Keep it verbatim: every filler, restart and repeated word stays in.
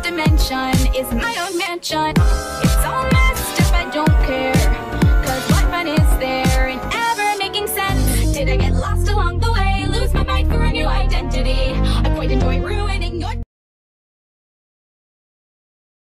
dimension is my own mansion. It's all messed up, I don't care, cause what fun is there in ever making sense? Did I get lost along